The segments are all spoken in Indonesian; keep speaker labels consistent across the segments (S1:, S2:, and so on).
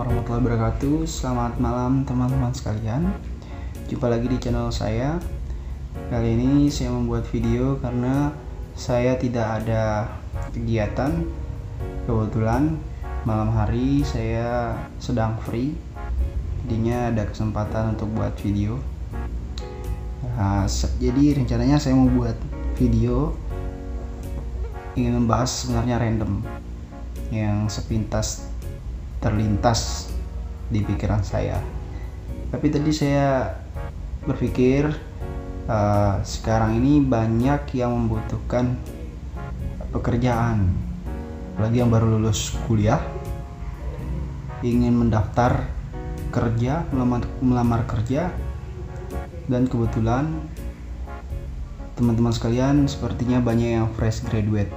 S1: warahmatullahi wabarakatuh. Selamat malam teman-teman sekalian. Jumpa lagi di channel saya. Kali ini saya membuat video karena saya tidak ada kegiatan. Kebetulan malam hari saya sedang free, jadinya ada kesempatan untuk buat video. Jadi rencananya saya mau buat video ingin membahas sebenarnya random yang sepintas terlintas di pikiran saya. Tapi tadi saya berpikir sekarang ini banyak yang membutuhkan pekerjaan, apalagi yang baru lulus kuliah ingin mendaftar kerja, melamar kerja, dan kebetulan teman-teman sekalian sepertinya banyak yang fresh graduate.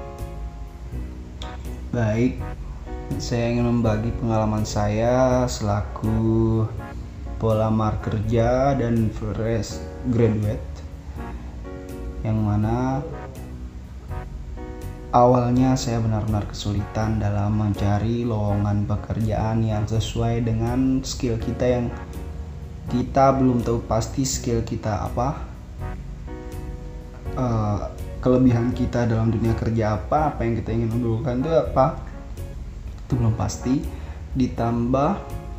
S1: Baik, saya ingin membagi pengalaman saya selaku pelamar kerja dan fresh graduate, yang mana awalnya saya benar-benar kesulitan dalam mencari lowongan pekerjaan yang sesuai dengan skill kita, yang kita belum tahu pasti skill kita apa, kelebihan kita dalam dunia kerja apa yang kita ingin unggulkan itu apa, itu belum pasti. Ditambah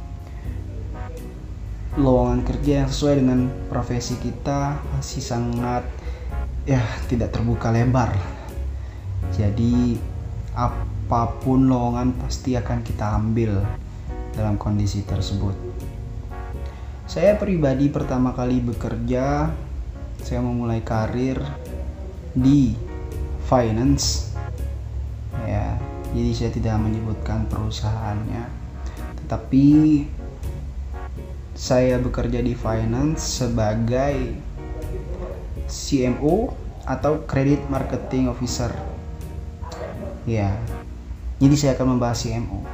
S1: lowongan kerja yang sesuai dengan profesi kita masih sangat tidak terbuka lebar. Jadi apapun lowongan pasti akan kita ambil dalam kondisi tersebut. Saya pribadi pertama kali bekerja, saya memulai karir di finance ya. Jadi saya tidak menyebutkan perusahaannya, tetapi saya bekerja di finance sebagai CMO atau Credit Marketing Officer ya. Jadi saya akan membahas CMO.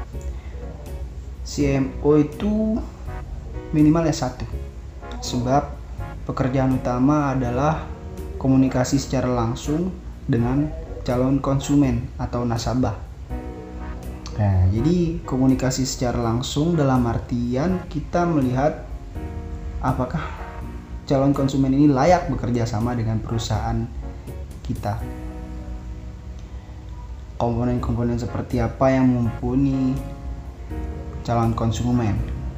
S1: CMO itu minimal S1, sebab pekerjaan utama adalah komunikasi secara langsung dengan calon konsumen atau nasabah. Nah, jadi komunikasi secara langsung dalam artian kita melihat apakah calon konsumen ini layak bekerja sama dengan perusahaan kita. Komponen-komponen seperti apa yang mumpuni calon konsumen.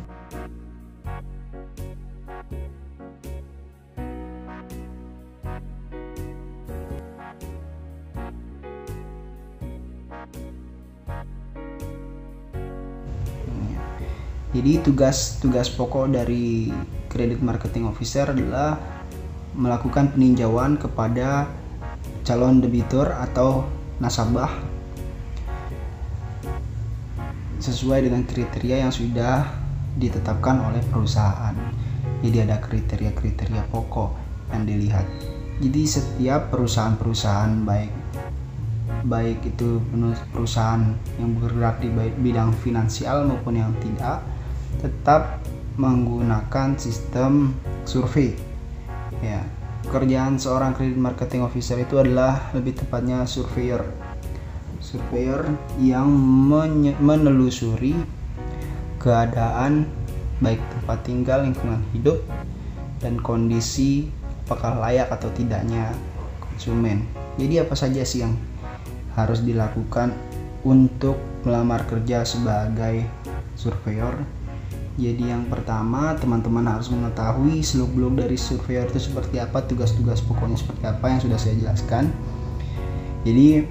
S1: Jadi tugas pokok dari Credit Marketing Officer adalah melakukan peninjauan kepada calon debitur atau nasabah sesuai dengan kriteria yang sudah ditetapkan oleh perusahaan. Jadi ada kriteria-kriteria pokok yang dilihat. Jadi setiap perusahaan baik itu perusahaan yang bergerak di bidang finansial maupun yang tidak, tetap menggunakan sistem survei ya. Pekerjaan seorang credit marketing officer itu adalah lebih tepatnya surveyor yang menelusuri keadaan baik tempat tinggal, lingkungan hidup, dan kondisi apakah layak atau tidaknya konsumen. Jadi apa saja sih yang harus dilakukan untuk melamar kerja sebagai surveyor? Jadi yang pertama, teman-teman harus mengetahui seluk-beluk dari surveyor itu seperti apa, tugas-tugas pokoknya seperti apa yang sudah saya jelaskan. Jadi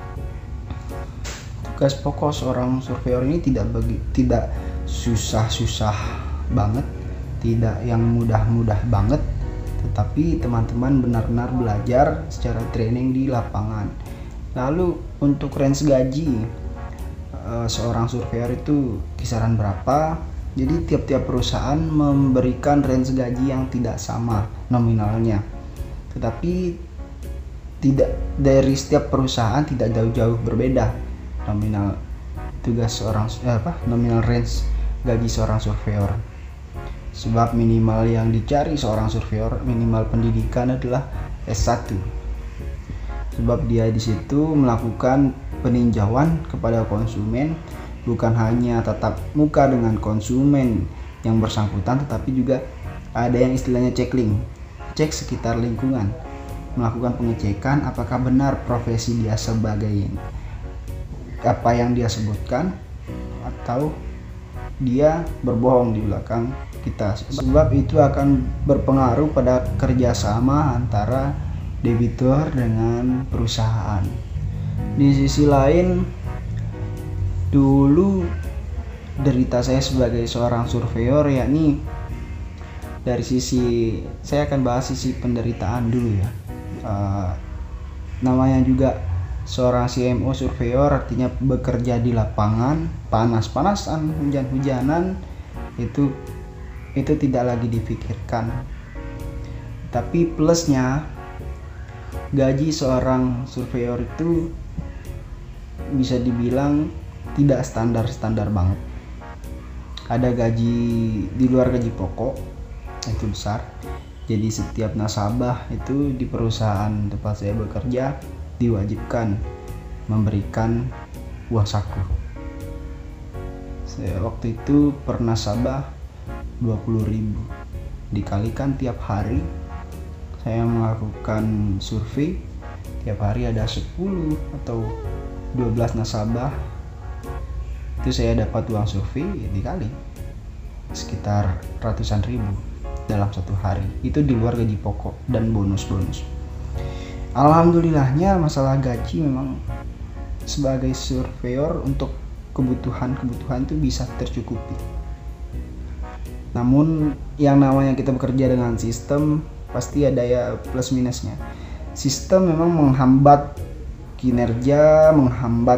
S1: tugas pokok seorang surveyor ini tidak susah-susah banget, tidak yang mudah-mudah banget, tetapi teman-teman benar-benar belajar secara training di lapangan. Lalu untuk range gaji seorang surveyor itu kisaran berapa? Jadi tiap-tiap perusahaan memberikan range gaji yang tidak sama nominalnya, tetapi tidak dari setiap perusahaan tidak jauh-jauh berbeda nominal nominal range gaji seorang surveyor. Sebab minimal yang dicari seorang surveyor, minimal pendidikan adalah S1. Sebab dia di situ melakukan peninjauan kepada konsumen bukan hanya tatap muka dengan konsumen yang bersangkutan, tetapi juga ada yang istilahnya cek sekitar lingkungan, melakukan pengecekan apakah benar profesi dia sebagai apa yang dia sebutkan atau dia berbohong di belakang kita, sebab itu akan berpengaruh pada kerjasama antara debitur dengan perusahaan. Di sisi lain, dulu derita saya sebagai seorang surveyor, yakni dari sisi, saya akan bahas sisi penderitaan dulu ya. Namanya juga seorang CMO surveyor, artinya bekerja di lapangan, panas-panasan, hujan-hujanan, itu tidak lagi dipikirkan. Tapi plusnya, gaji seorang surveyor itu bisa dibilang tidak standar banget. Ada gaji di luar gaji pokok, itu besar. Jadi setiap nasabah itu di perusahaan tempat saya bekerja diwajibkan memberikan uang saku. Saya waktu itu per nasabah 20.000, dikalikan tiap hari saya melakukan survei, tiap hari ada 10 atau 12 nasabah, itu saya dapat uang survei dikali sekitar ratusan ribu dalam satu hari. Itu di luar gaji pokok dan bonus-bonus. Alhamdulillahnya masalah gaji memang sebagai surveyor untuk kebutuhan itu bisa tercukupi. Namun yang namanya kita bekerja dengan sistem pasti ada ya plus minusnya. Sistem memang menghambat kinerja, menghambat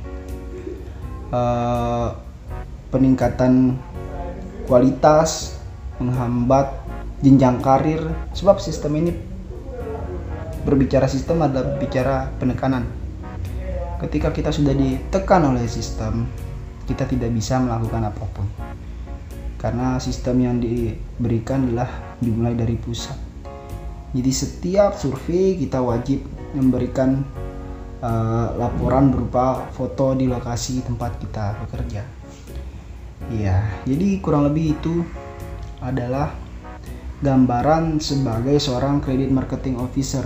S1: peningkatan kualitas, menghambat jenjang karir, sebab sistem ini, berbicara sistem adalah bicara penekanan. Ketika kita sudah ditekan oleh sistem, kita tidak bisa melakukan apapun, karena sistem yang diberikan adalah dimulai dari pusat. Jadi setiap survei kita wajib memberikan laporan berupa foto di lokasi tempat kita bekerja. Ya, jadi kurang lebih itu adalah gambaran sebagai seorang credit marketing officer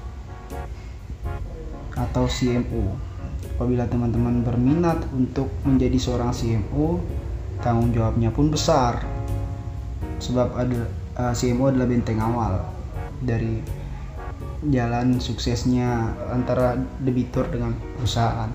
S1: atau CMO. Apabila teman-teman berminat untuk menjadi seorang CMO, tanggung jawabnya pun besar, sebab CMO adalah benteng awal dari jalan suksesnya antara debitur dengan perusahaan.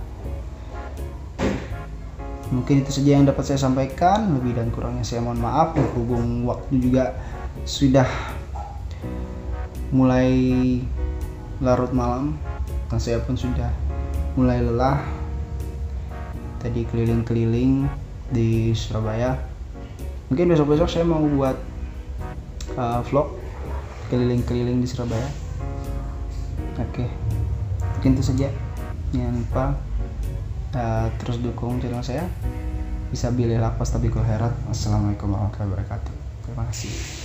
S1: Mungkin itu saja yang dapat saya sampaikan, lebih dan kurangnya saya mohon maaf. Berhubung waktu juga sudah mulai larut malam dan saya pun sudah mulai lelah tadi keliling-keliling di Surabaya. Mungkin besok-besok saya mau buat vlog keliling-keliling di Surabaya. Oke, mungkin itu saja. Jangan lupa terus dukung channel saya. Bisa bilih lapas tapi kul herat. Wassalamualaikum warahmatullahi wabarakatuh. Terima kasih.